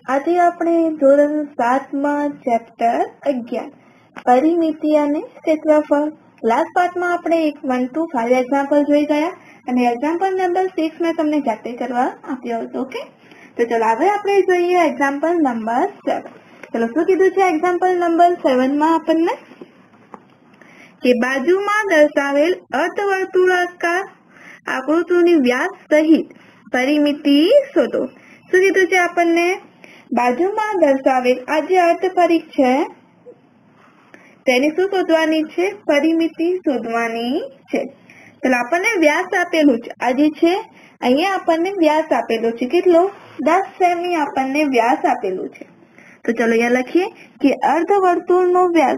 આજે આપણે ધોરણ 7 માં ચેપ્ટર 11 પરિમિતિ અને ક્ષેત્રફળ લાસ્ટ પાર્ટમાં આપણે 1 to 5 એક્ઝામ્પલ જોઈ ગયા અને એક્ઝામ્પલ નંબર 6 મેં તમને જાતે કરવા આપ્યો હતો. ઓકે, તો ચલો હવે આપણે જોઈએ એક્ઝામ્પલ નંબર 7. ચલો શું કીધું છે એક્ઝામ્પલ નંબર 7 માં આપણને કે બાજુમાં દર્શાવેલ અર્ધવર્તુળાકાર આકૃતિની વ્યાસ સહિત પરિમિતિ શોધો. શું કીધું છે આપણને? બાજુમાં દર્શાવેલ આ જે અર્ધપરિઘ છે તેની શું શોધવાની છે? પરિમિતિ શોધવાની છે. ચલો આપણને વ્યાસ આપેલું છે, આ જે છે અહીંયા આપણને વ્યાસ આપેલો છે. કેટલો? 10 સેમી આપણને વ્યાસ આપેલું છે. તો ચલો અહીંયા લખીએ કે અર્ધવર્તુળનો વ્યાસ,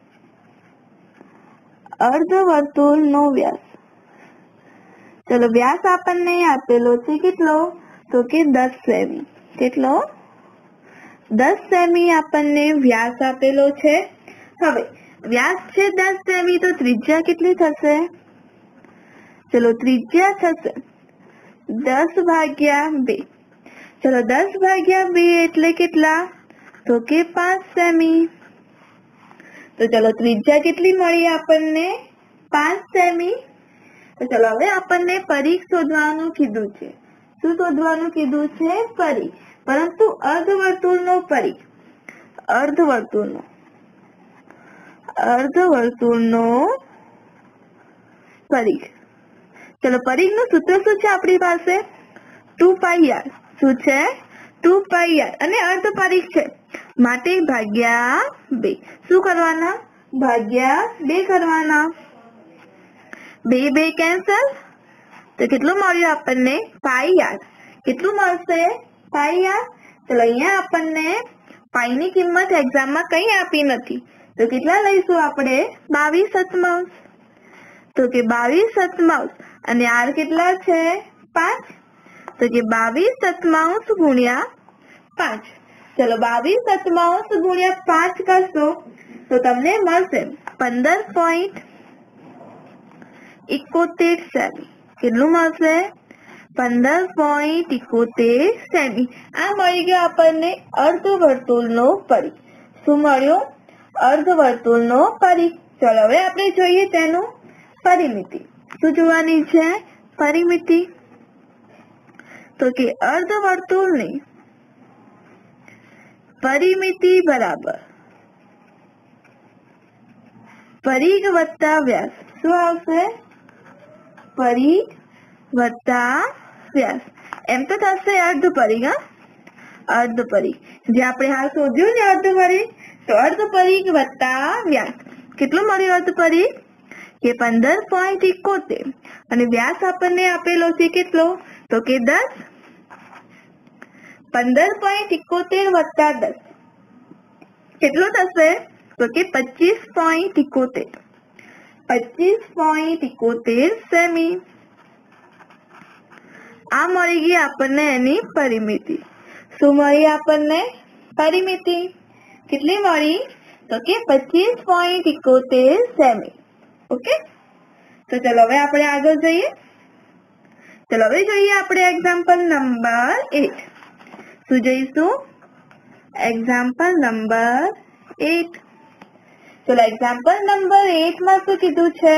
અર્ધવર્તુળનો વ્યાસ. ચલો વ્યાસ આપણને આપેલો છે કેટલો? તો કે 10 સેમી. કેટલો? 10 સેમી આપણને વ્યાસ આપેલો છે. હવે વ્યાસ છે 10 સેમી, તો ત્રિજ્યા કેટલી થશે? ચલો ત્રિજ્યા થશે 10/2. ચલો 10/2 એટલે કેટલા? તો કે 5 સેમી. તો ચલો ત્રિજ્યા કેટલી મળી આપણને? 5 સેમી. તો ચલો હવે આપણને પરિઘ શોધવાનું કીધું છે. શું શોધવાનું કીધું છે? પરિઘ. પરંતુ અર્ધવર્તુળનો પરિઘ, અર્ધવર્તુળનો પરિઘ. ચલો પરિઘનું સૂત્ર શું છે આપણી પાસે? 2πr. શું છે? 2πr. અને અર્ધપરિઘ છે માટે ભાગ્યા 2. શું કરવાના? ભાગ્યા 2 કરવાના. 2 કેન્સલ. તો કેટલું મળ્યું આપણને? πr. કેટલું મળશે? πr. ચલો અહીંયા આપણને પાઈ ની કિંમત એક્ઝામમાં કઈ આપી નથી, તો કેટલા લઈશું આપણે? 22/7. તો કે 22/7 અને r કેટલા છે? 5. તો કે 22/7 ગુણ્યા 5. ચલો 22/7 ગુણ્યા 5 કરશો તો તમને મળશે 15.71 સેમી. કેટલું મળશે? 15.71 સેમી. આ મળી ગયો આપણને અર્ધવર્તુળનો પરિઘ. શું મળ્યો? અર્ધવર્તુળનો પરિઘ. ચલો હવે આપણે જોઈએ તેનું પરિમિતિ. શું જોવાની છે? પરિમિતિ. તો કે અર્ધવર્તુળની પરિમિતિ બરાબર પરિઘ વત્તા વ્યાસ. શું આવશે? પરિઘ વત્તા વ્યાસ. એમ તો થશે અર્ધપરિઘ. અર્ધપરિઘ જે આપણે હાલ શોધ્યું ને અર્ધપરિઘ, તો અર્ધપરિઘ વત્તા વ્યાસ. કેટલું મળ્યું અર્ધપરિઘ? કે 15.71 અને વ્યાસ આપણને આપેલો છે કેટલો? તો કે 10. 15.71 વત્તા 10 કેટલો થશે? તો કે 25.71. 25.71 સેમી. આ મળી ગઈ આપણને એની પરિમિતિ. શું મળી આપણને? પરિમિતિ. કેટલી મળી? તો કે 25.71 સેમી. ઓકે, તો ચલો હવે આપણે આગળ જઈએ. ચલો હવે જોઈએ આપણે એક્ઝામ્પલ નંબર 8. શું જોઈશું? Example number 8. ચલો એક્ઝામ્પલ નંબર 8 માં શું કીધું છે?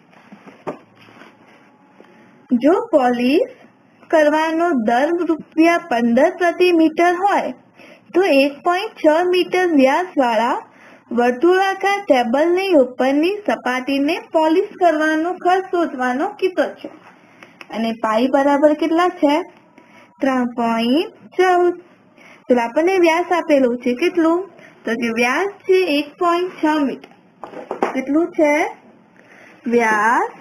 જો પોલિશ કરવાનો દર ₹15 પ્રતિ મીટર હોય તો 1.6 મીટર વ્યાસ વાળા વર્તુળાકાર ટેબલની ઉપરની સપાટીને પોલિશ કરવાનો ખર્ચ શોધવાનો કીધો છે. અને પાઈ બરાબર કેટલા છે? 3.14. તો આપણને વ્યાસ આપેલું છે કેટલું? તો કે વ્યાસ છે 1.6 મીટર. કેટલું છે? વ્યાસ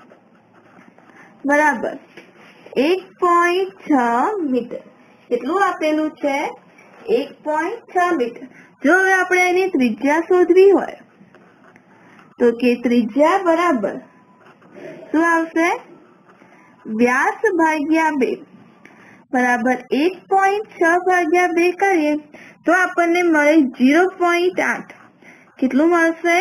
બરાબર 1.6 મીટર. કેટલું આપેલું છે? 1.6 મીટર. જો હવે આપણે એની ત્રિજ્યા શોધવી હોય તો કે ત્રિજ્યા બરાબર શું આવશે? વ્યાસ ભાગ્યા 2 બરાબર 1.6/2 કરીએ તો આપણને મળે 0.8. કેટલું મળશે?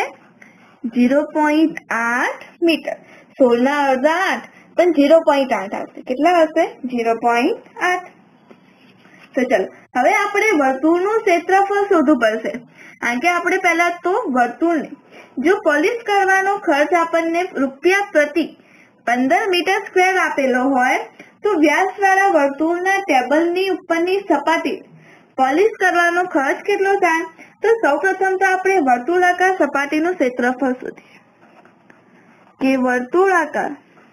0.8 મીટર. 16 ના અડધા 8 પણ 0.8 આવશે. કેટલા હશે? 0.8. તો ચલો હવે આપણે વર્તુળનું ક્ષેત્રફળ શોધવું પડશે, કારણ કે આપણે પહેલા તો વર્તુળને જો પોલિશ કરવાનો ખર્ચ આપણને રૂપિયા પ્રતિ 15 મીટર સ્ક્વેર આપેલો હોય તો વ્યાસવાળા વર્તુળના ટેબલની ઉપરની સપાટી પોલિશ કરવાનો ખર્ચ કેટલો થાય? તો સૌપ્રથમ તો આપણે વર્તુળાકાર સપાટીનું ક્ષેત્રફળ શોધીએ કે વર્તુળાકાર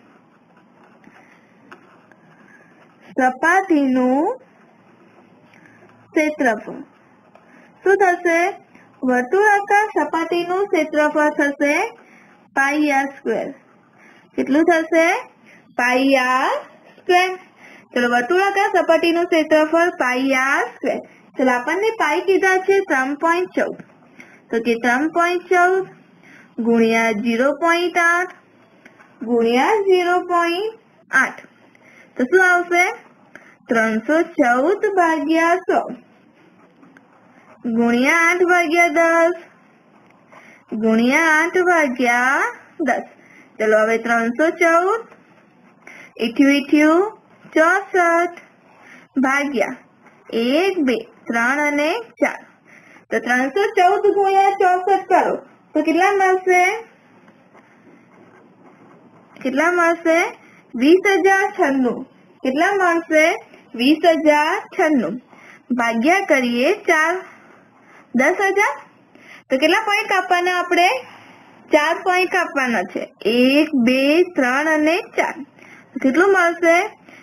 સપાટીનું ક્ષેત્રફળ શું થશે? વર્તુળાકાર સપાટીનું ક્ષેત્રફળ થશે પાઈ આર સ્ક્વેર. કેટલું થશે? Pi R square. ચલો વર્તુળાકાર સપાટીનું ક્ષેત્રફળ પાઈ આર સ્ક્વેર. ચલો આપણને પાઈ કીધા છે 3.14, તો કે 3.14 ગુણ્યા 0.8 ગુણ્યા 0.8 તો શું આવશે? 314 ભાગ્યા 100 ગુણ્યા 8 ભાગ્યા 10 ગુણ્યા 8 ભાગ્યા 10. ચલો હવે 314 88 64 ભાગ્યા 1 2 3 અને 4 તો 314 ગુણ્યા 64 કરો તો કેટલા મળશે? 20,096. કેટલા મળશે? 20,096 ભાગ્યા કરીએ 4 10,000 તો કેટલા પોઈન્ટ કાપવાના? આપણે 4 પોઈન્ટ કાપવાના છે. 1 2 3 અને 4 કેટલું મળશે?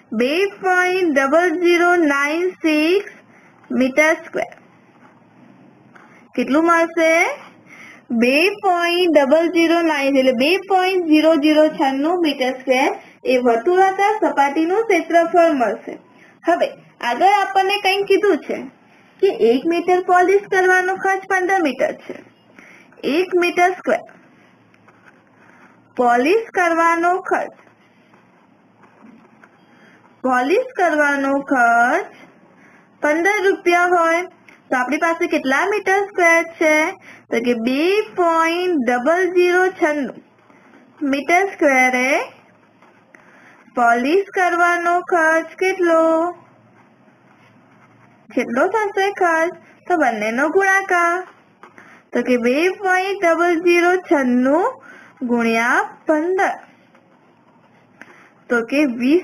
2.0096 મીટર સ્ક્વેર. કેટલું મળશે? 2.009 એટલે 2.0096 મીટર સ્ક્વેર એ વર્તુળાકાર સપાટીનું ક્ષેત્રફળ મળશે. હવે આગળ આપણને કંઈ કીધું છે કે 1 મીટર પોલિશ કરવાનો ખર્ચ 15 મીટર છે. 1 મીટર સ્ક્વેર પોલિશ કરવાનો ખર્ચ 15 રૂપિયા હોય તો આપણી પાસે કેટલા મીટર સ્ક્વેર છે? તો કે 2.096 મીટર સ્ક્વેરે પોલિશ કરવાનો ખર્ચ કેટલો થશે ખર્ચ? તો બંનેનો ગુણાકાર તો કે 2.096 ગુણ્યા 15 તો કે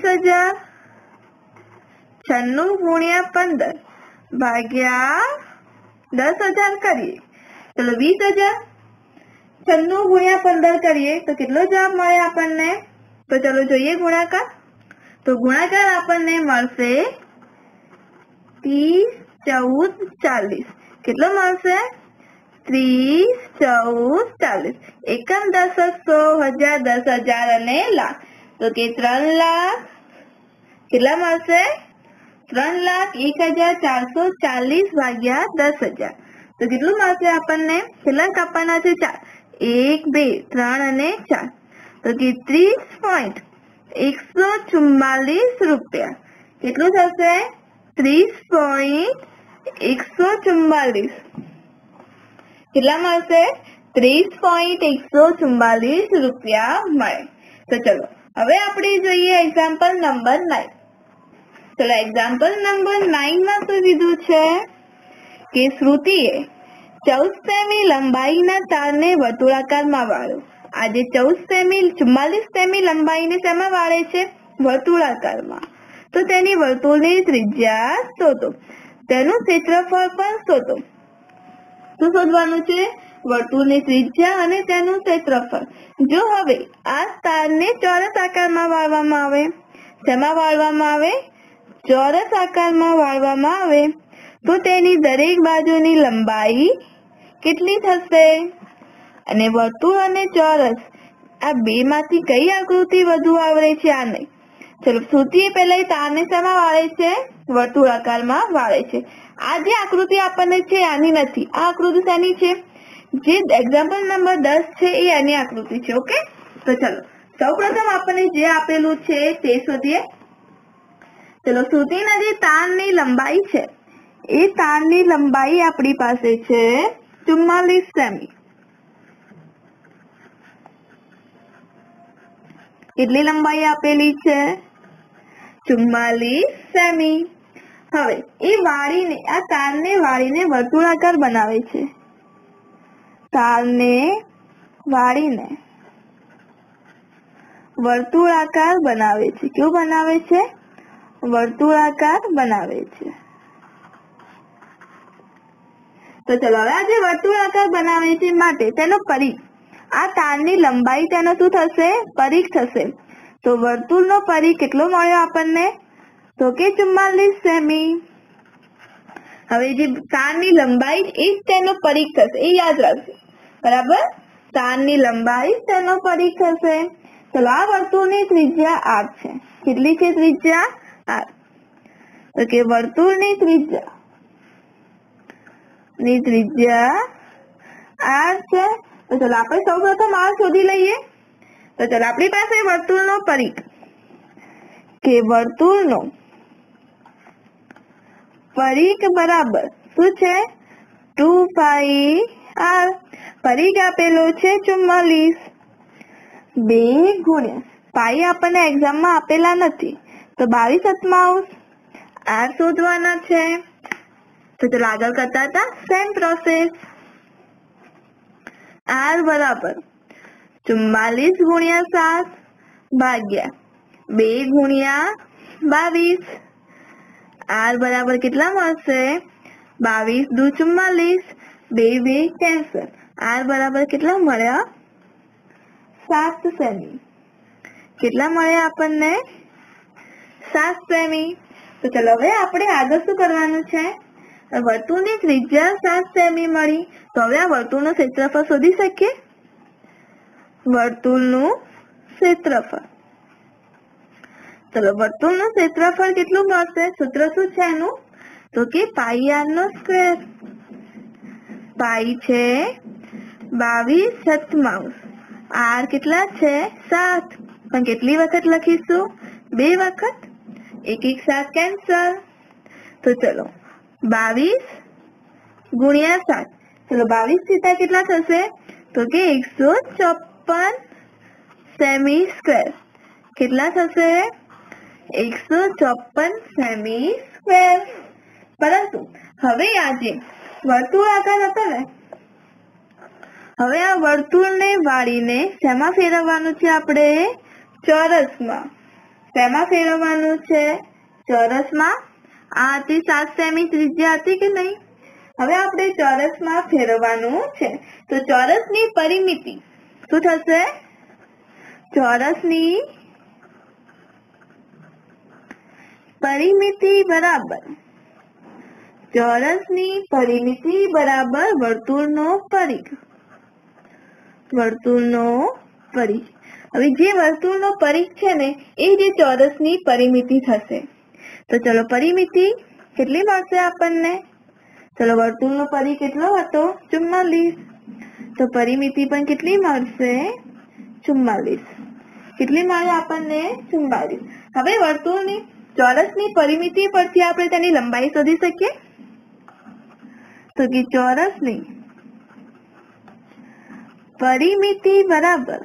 20,096 ગુણ્યા 15 ભાગ્યા 10,000 કરીએ. ચલો 20,096 ગુણ્યા 15 કરીએ તો કેટલો જવાબ મળે આપણને? તો ચલો જોઈએ ગુણાકાર. તો ગુણાકાર આપણને મળશે 30 14 40. કેટલો મળશે? 30 14 40. એકમ દશક 100 1000 10,000 અને લાખ તો કે 3 લાખ. કેટલા મળશે? 3,01,440 ભાગ્યા 10,000 તો કેટલું મળશે આપણને? કેટલા કાપવાના છે? 4. 1 2 3 અને 4 તો કે 30.144 રૂપિયા. કેટલું થશે? 30.144. કેટલા મળશે? 30.144 રૂપિયા મળે. તો ચલો હવે આપણે જોઈએ એક્ઝામ્પલ નંબર 9. ચલો એક્ઝામ્પલ નંબર 9 માં શું કીધું છે કે શ્રુતિએ 14 સેમી લંબાઈના તારને વર્તુળાકારમાં વાળ્યો. આજે 14 સેમી 44 સેમી લંબાઈને શેમાં વાળે છે? વર્તુળાકારમાં. તો તેની વર્તુળની ત્રિજ્યા શોધો. તેનું ક્ષેત્રફળ પણ શોધો. શું શોધવાનું છે? વર્તુળની ત્રિજ્યા અને તેનું ક્ષેત્રફળ. જો હવે આ તારને ચોરસ આકારમાં વાળવામાં આવે, શેમાં વાળવામાં આવે? ચોરસ આકારમાં વાળવામાં આવે તો તેની દરેક બાજુની લંબાઈ કેટલી થશે? અને વર્તુળ અને ચોરસ આ બે માંથી કઈ આકૃતિ વધુ આવડે છે? આ નહીં. ચલો શ્રુતિએ પહેલા તારને શેમાં વાળે છે? વર્તુળાકારમાં વાળે છે. આ જે આકૃતિ આપણને છે આની નથી. આ આકૃતિ શેની છે? જે એક્ઝામ્પલ નંબર 10 છે એ આની આકૃતિ છે. ઓકે, તો ચલો સૌપ્રથમ આપણને જે આપેલું છે તે શોધીએ. ચલો શ્રુતિના જે તારની લંબાઈ છે એ તારની લંબાઈ આપણી પાસે છે 44 સેમી. કેટલી લંબાઈ આપેલી છે? 44 સેમી. હવે એ વાળીને આ તારને વાળીને વર્તુળાકાર બનાવે છે, તારને વાળીને વર્તુળાકાર બનાવે છે. કેવું બનાવે છે? વર્તુળાકાર બનાવે છે. તો ચલો હવે આ જે વર્તુળાકાર બનાવે છે માટે તેનો પરિઘ, આ તારની લંબાઈ તેનો શું થશે? પરિઘ થશે. તો વર્તુળનો પરિઘ કેટલો મળ્યો આપણને? તો કે 44 સેમી. હવે જે તારની લંબાઈ એ જ તેનો પરિઘ થશે, એ યાદ રાખજો. બરાબર, તારની લંબાઈ તેનો પરિઘ થશે. ચલો આ વર્તુળની ત્રિજ્યા r છે. કેટલી છે ત્રિજ્યા? r. તો કે વર્તુળની ત્રિજ્યા r છે. તો ચલો આપણે સૌપ્રથમ r શોધી લઈએ. તો ચલો આપણી પાસે વર્તુળનો પરિઘ કે વર્તુળનો પરિઘ બરાબર શું છે? 2πr. પરિઘ આપેલો છે 44. 2 ગુણ્યા પાઈ આપણને એક્ઝામમાં આપેલા નથી, તો 22/7 r શોધવાના છે. તો ચલો આગળ કરતા હતા સેમ પ્રોસેસ. r બરાબર 44 ગુણ્યા 7 ભાગ્યા 2 ગુણ્યા 22. r બરાબર કેટલા મળશે? 22 દુ 44, 2 2 કેન્સલ. r બરાબર કેટલા મળ્યા? 7 સેમી. કેટલા મળ્યા આપણને? 7 સેમી. તો ચલો હવે આપણે આગળ શું કરવાનું છે? વર્તુળની ત્રિજ્યા 7 સેમી મળી, તો હવે આ વર્તુળનું ક્ષેત્રફળ શોધી શકીએ. વર્તુળનું ક્ષેત્રફળ, ચલો વર્તુળનું ક્ષેત્રફળ કેટલું મળશે? સૂત્ર શું છે એનું? તો કે પાઈ r નો સ્ક્વેર. પાઈ છે 22/7. r કેટલા છે? 7. પણ કેટલી વખત લખીશું? 2 વખત. 1 1 7 કેન્સલ. તો ચલો 22 ગુણ્યા 7. ચલો 22 થીટા કેટલા થશે? તો કે 154 સેમી સ્ક્વેર. કેટલા થશે? 154 સેમી સ્ક્વેર. પરંતુ હવે આજે વર્તુળાકાર હતો ને, હવે આ વર્તુળને વાળીને શેમાં ફેરવવાનું છે? આપણે ચોરસમાં. શેમાં ફેરવવાનું છે? ચોરસમાં. આ હતી 7 સેમી ત્રિજ્યા હતી કે નહીં? હવે આપણે ચોરસમાં ફેરવવાનું છે. તો ચોરસની પરિમિતિ શું થશે? ચોરસની પરિમિતિ બરાબર વર્તુળનો પરિઘ. વર્તુળનો પરિઘ. હવે જે વર્તુળનો પરિઘ છે ને એ જે ચોરસની પરિમિતિ થશે. તો ચલો પરિમિતિ કેટલી મળશે આપણને? ચલો વર્તુળનો પરિઘ કેટલો હતો? 44. તો પરિમિતિ પણ કેટલી મળશે? 44. કેટલી મળે આપણને? 44. હવે વર્તુળની ચોરસની પરિમિતિ પરથી આપણે તેની લંબાઈ શોધી શકીએ. તો કે ચોરસની પરિમિતિ બરાબર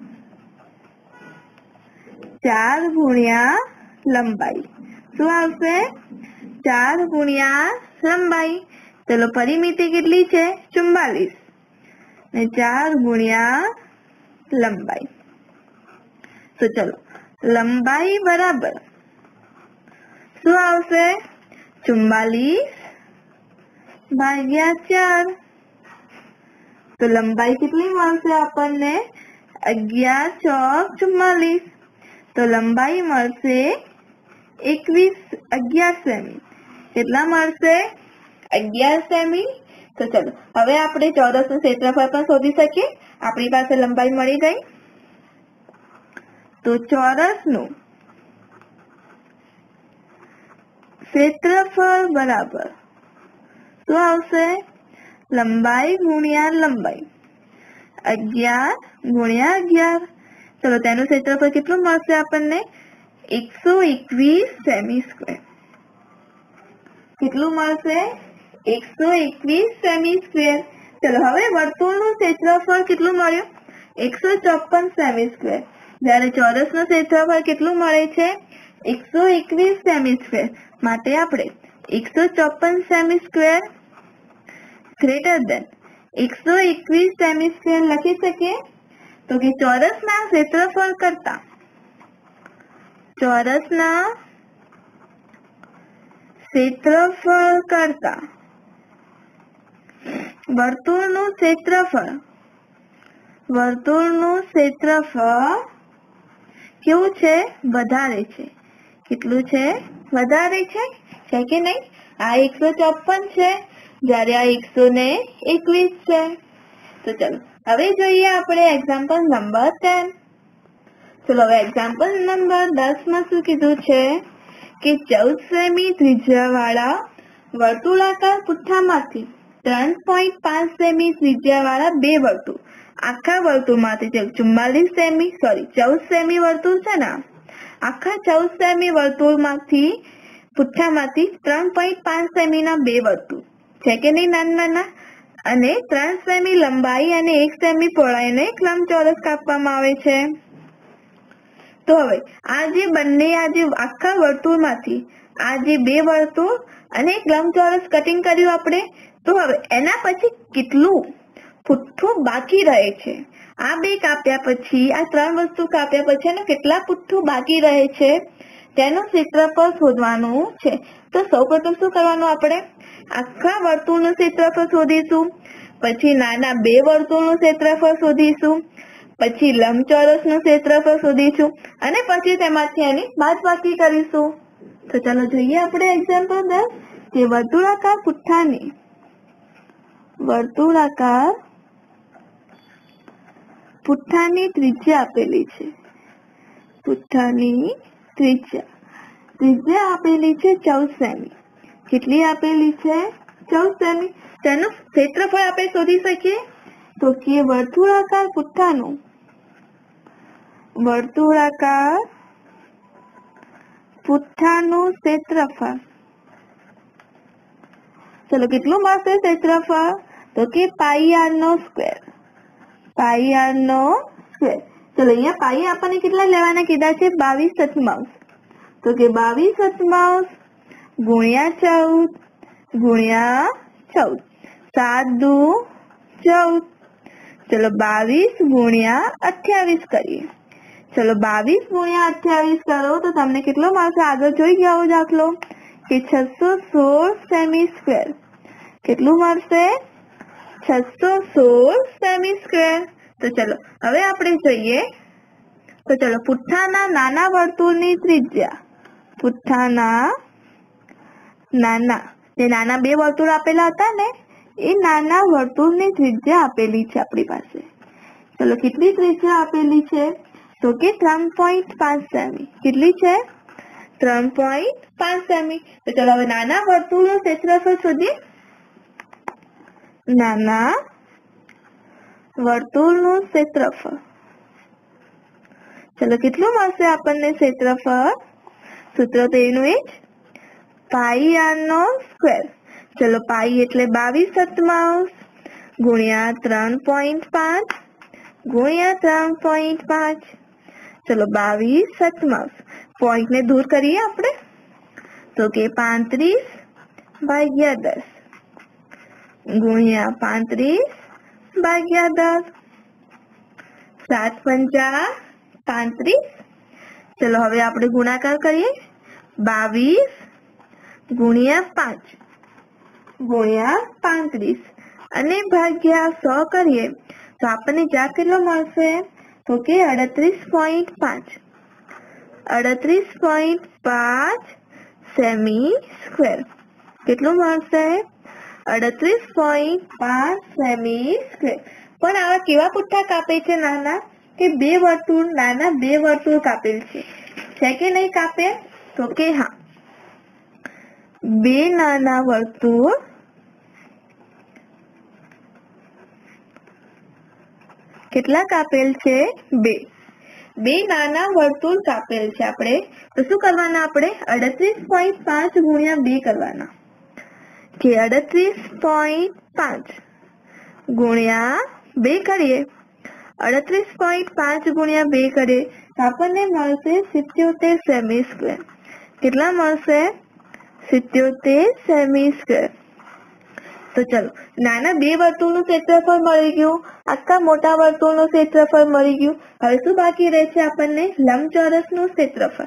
4 ગુણ્યા લંબાઈ. શું આવશે? 4 ગુણ્યા લંબાઈ. ચલો પરિમિતિ કેટલી છે? 44 ને 4 ગુણ્યા લંબાઈ. તો ચલો લંબાઈ બરાબર શું આવશે? 44 ભાગ્યા 4. તો લંબાઈ કેટલી મળશે આપણને? 11 ચોક 44. તો લંબાઈ મળશે 11 સેમી. કેટલા મળશે? 11 સેમી. તો ચલો હવે આપણે ચોરસનું ક્ષેત્રફળ પણ શોધી શકીએ. આપણી પાસે લંબાઈ મળી ગઈ. તો ચોરસનું ક્ષેત્રફળ બરાબર શું આવશે? લંબાઈ ગુણ્યા લંબાઈ. 11 ગુણ્યા 11. ચલો તેનું ક્ષેત્રફળ કેટલું મળશે આપણને? 121 સેમી સ્ક્વેર. કેટલું મળશે? 121 સેમી સ્ક્વેર. ચલો હવે વર્તુળનું ક્ષેત્રફળ કેટલું મળ્યું? 154 સેમી સ્ક્વેર. જ્યારે ચોરસનું ક્ષેત્રફળ કેટલું મળે છે? 121 સેમી સ્ક્વેર. માટે આપણે 154 સેમી સ્ક્વેર ગ્રેટર દેન 121 સેમી સ્ક્વેર લખી શકીએ? તો કે ચોરસના ક્ષેત્રફળ કરતા વર્તુળનું ક્ષેત્રફળ કેવું છે? વધારે છે. કેટલું છે? વધારે છે કે નહીં? આ 154 છે જ્યારે આ 121 છે. તો ચલો હવે જોઈએ આપણે એક્ઝામ્પલ નંબર 10. ચલો હવે એક્ઝામ્પલ નંબર 10 માં શું કીધું છે કે 14 સેમી ત્રિજ્યાવાળા વર્તુળાકાર પુઠ્ઠામાંથી 3.5 સેમી ત્રિજ્યાવાળા બે વર્તુળ આખા વર્તુળમાંથી 14 સેમી વર્તુળ છે ને, આખા 14 સેમી વર્તુળમાંથી પુઠ્ઠામાંથી 3.5 સેમીના બે વર્તુળ છે કે નહીં નાના, અને 3 સેમી લંબાઈ અને 1 સેમી પહોળાઈને એક લંબચોરસ કાપવામાં આવે છે. તો હવે આ જે આખા વર્તુળમાંથી આ જે બે વર્તુળ અને એક લંબચોરસ કટિંગ કર્યું આપણે, તો હવે એના પછી કેટલું પુઠ્ઠું બાકી રહે છે? આ બે કાપ્યા પછી, આ ત્રણ વસ્તુ કાપ્યા પછી એનું કેટલા પુઠ્ઠું બાકી રહે છે તેનું ક્ષેત્રફળ શોધવાનું છે. તો સૌપ્રથમ શું કરવાનું? આપણે આખા વર્તુળનું ક્ષેત્રફળ શોધીશું, પછી નાના બે વર્તુળનું ક્ષેત્રફળ શોધીશું, પછી લંબચોરસનું ક્ષેત્રફળ શોધીશું અને પછી તેમાંથી એની બાદબાકી કરીશું. તો ચાલો જોઈએ આપણે એક્ઝામ્પલ 10 કે વર્તુળાકાર પુઠ્ઠાની ત્રિજ્યા આપેલી છે. પુઠ્ઠાની ત્રિજ્યા આપેલી છે 14 સેમી. કેટલી આપેલી છે? 14 સેમી. તેનું ક્ષેત્રફળ આપણે શોધી શકીએ? તો કે વર્તુળાકાર પુઠ્ઠાનું ક્ષેત્રફળ. ચલો કેટલું મળશે ક્ષેત્રફળ? તો કે પાઈ r નો સ્ક્વેર. ચલો અહીંયા પાઈ આપણને કેટલા લેવાના કીધા છે? 22 છઠ્ઠાંશ. તો કે 22 છઠ્ઠાંશ ગુણ્યા 14 ગુણ્યા 14. 7 દુ 14. ચલો 22 ગુણ્યા 28 કરીએ. ચલો 22 ગુણ્યા 28 કરો તો તમને કેટલો મળશે? આગળ જોઈ ગયા દાખલો કે 616 સેમી સ્ક્વેર. કેટલું મળશે? 616 સેમી સ્ક્વેર. તો ચલો હવે આપણે જોઈએ. તો ચલો પુઠ્ઠાના નાના વર્તુળની ત્રિજ્યા, જે નાના બે વર્તુળ આપેલા હતા ને, એ નાના વર્તુળની ત્રિજ્યા આપેલી છે આપણી પાસે. ચલો કેટલી ત્રિજ્યા આપેલી છે? તો કે 3.5 સેમી. કેટલી છે? 3.5 સેમી. તો ચલો હવે નાના વર્તુળનું ક્ષેત્રફળ શોધીએ. નાના વર્તુળનું ક્ષેત્રફળ. ચલો કેટલું મળશે આપણને ક્ષેત્રફળ? સૂત્ર તો એનું એ જ, પાઈ r નો સ્ક્વેર. ચલો પાઈ એટલે 22 છઠ્ઠાંશ ગુણ્યા 3.5 ગુણ્યા 3.5. ચલો 22 છઠ્ઠાંશ. પોઈન્ટ ને દૂર કરીએ આપણે તો કે 35/10 ગુણ્યા 35/10. 7 પંચા 35. ચલો હવે આપણે ગુણાકાર કરીએ. 22 ગુણ્યા 5 ગુણ્યા 35 અને ભાગ્યા 100 કરીએ તો આપણને જવાબ કેટલો મળશે? તો કે 38.5. 38.5 સેમી સ્ક્વેર. કેટલું મળશે? 38.5 સેમી સ્ક્વેર. પણ આવા કેવા પુઠ્ઠા કાપે છે નાના? કે નાના બે વર્તુળ કાપેલ છે કે નહીં કાપે? તો કે હા, બે નાના વર્તુળ કેટલા કાપેલ છે? બે નાના વર્તુળ કાપેલ છે આપણે. તો શું કરવાના આપણે? 38.5 ગુણ્યા 2 કરવાના. કે 38.5 ગુણ્યા 2 કરીએ. 38.5 ગુણ્યા 2 કરીએ તો આપણને મળશે 77 સેમી સ્ક્વેર. કેટલા મળશે? 77 સેમી સ્ક્વેર. તો ચલો નાના બે વર્તુળનું ક્ષેત્રફળ મળી ગયું, આખા મોટા વર્તુળનું ક્ષેત્રફળ મળી ગયું. હવે શું બાકી રહે છે આપણને? લંબચોરસનું ક્ષેત્રફળ.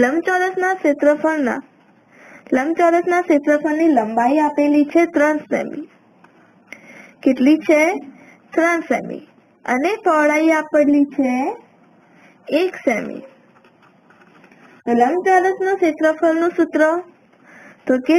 લંબચોરસના ક્ષેત્રફળની લંબાઈ આપેલી છે 3 સેમી. કેટલી છે? 3 સેમી. અને પહોળાઈ આપેલી છે 1 સેમી. લંબચોરસનું ક્ષેત્રફળનું સૂત્ર તો કે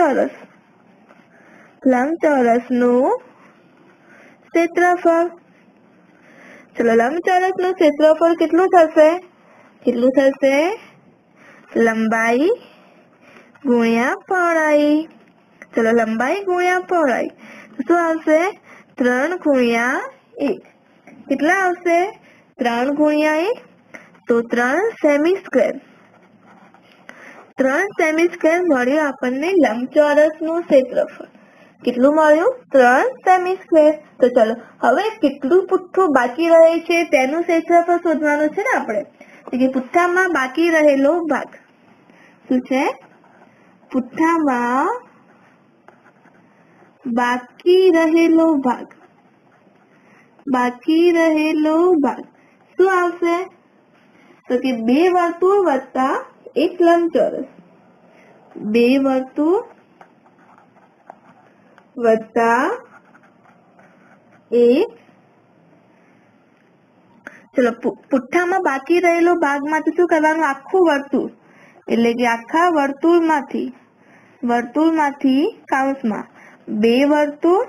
લંબચોરસનું ક્ષેત્રફળ. ચલો લંબચોરસનું ક્ષેત્રફળ કેટલું થશે? લંબાઈ ગુણ્યા પહોળાઈ. ચલો લંબાઈ ગુણ્યા પહોળાઈ શું આવશે? 3 ગુણ્યા 1. કેટલા આવશે? 3 ગુણ્યા 1 તો 3 સેમી સ્ક્વેર. 3 સેમી સ્ક્વેર મળ્યું આપણને લંબચોરસનું ક્ષેત્રફળ. કેટલું મળ્યું? 3 સેમી સ્ક્વેર. તો ચલો હવે કેટલું પુઠ્ઠું બાકી રહે છે તેનું ક્ષેત્રફળ શોધવાનું છે ને આપણે. કે પુઠ્ઠામાં બાકી રહેલો ભાગ શું છે? પુઠ્ઠામાં બાકી રહેલો ભાગ શું આવશે? તો કે 2 વર્તુળ વત્તા 1 લંબચોરસ. 2 વર્તુળ વત્તા 1. ચલો પુઠ્ઠામાં બાકી રહેલો ભાગમાંથી શું કરવાનું? આખું વર્તુળ એટલે કે આખા વર્તુળમાંથી કૌંસમાં 2 વર્તુળ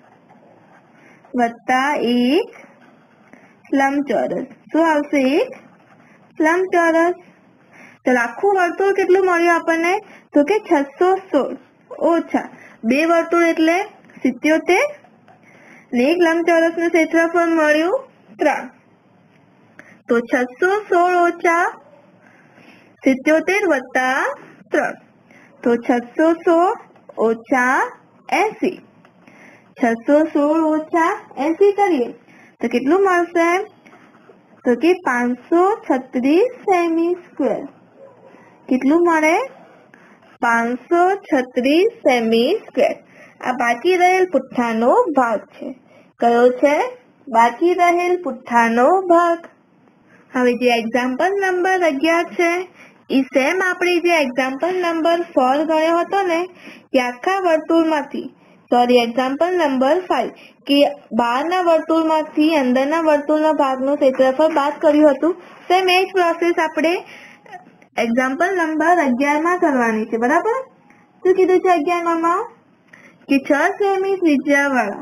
વત્તા 1 લંબચોરસ. શું આવશે? 1 લંબચોરસ. ચલો આખું વર્તુળ કેટલું મળ્યું આપણને? તો કે 616 ઓછા 2 વર્તુળ એટલે 77 ને 1 લંબચોરસનું ક્ષેત્રફળ મળ્યું 3. તો 616 ઓછા 77 વત્તા 3 તો 616 ઓછા 80. 616 ઓછા 80 કરીએ તો કેટલું મળશે? તો કે 536 સેમી સ્ક્વેર. કેટલું મળે? 536 સેમી સ્ક્વેર. આ બાકી રહેલ પુઠ્ઠાનો ભાગ છે. કયો છે? બાકી રહેલ પુઠ્ઠાનો ભાગ. હવે જે એક્ઝામ્પલ નંબર 11 છે એ સેમ આપણે જે એક્ઝામ્પલ નંબર 4 ગણ્યો હતો ને કે આખા વર્તુળમાંથી એક્ઝામ્પલ નંબર 5 કે બહારના વર્તુળમાંથી અંદરના વર્તુળના ભાગનું ક્ષેત્રફળ બાદ કર્યું હતું. સેમ એ જ પ્રોસેસ આપણે એક્ઝામ્પલ નંબર 11 માં કરવાની છે. બરાબર? શું કીધું છે 11 માં? કે 6 સેમી ત્રિજ્યાવાળા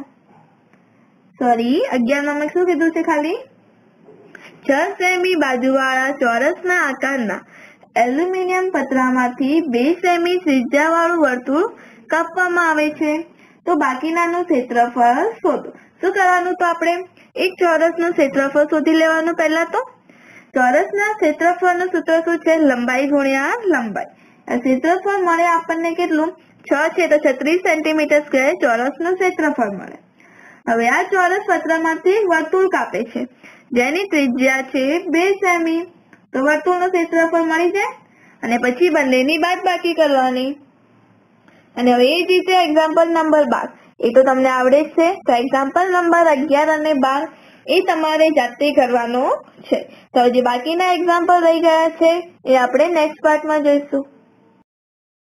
11 માં શું કીધું છે? ખાલી 6 સેમી બાજુવાળા ચોરસના આકારના એલ્યુમિનિયમ પતરામાંથી 2 સેમી ત્રિજ્યાવાળું વર્તુળ કાપવામાં આવે છે. તો બાકીનાનું ક્ષેત્રફળ શોધો. શું કરવાનું? તો આપણે એક ચોરસનું ક્ષેત્રફળ શોધી લેવાનું. પહેલા તો ચોરસના ક્ષેત્રફળનું સૂત્ર શું છે? લંબાઈ ગુણ્યા લંબાઈ. આ ક્ષેત્રફળ મળે આપણને કેટલું? 6 છે તો 36 સેન્ટીમીટર સ્ક્વેર ચોરસનું ક્ષેત્રફળ મળે. હવે આ ચોરસ પતરામાંથી વર્તુળ કાપે છે જેની ત્રિજ્યા છે 2 સેમી. તો વર્તુળનું ક્ષેત્રફળ મળી જાય અને પછી બંનેની બાદબાકી કરવાની. અને હવે એ જ રીતે એક્ઝામ્પલ નંબર 12 એ તો તમને આવડે જ છે. તો એક્ઝામ્પલ નંબર 11 અને 12 એ તમારે જાતે કરવાનો છે. તો જે બાકીના એક્ઝામ્પલ રહી ગયા છે એ આપણે નેક્સ્ટ પાર્ટમાં જોઈશું.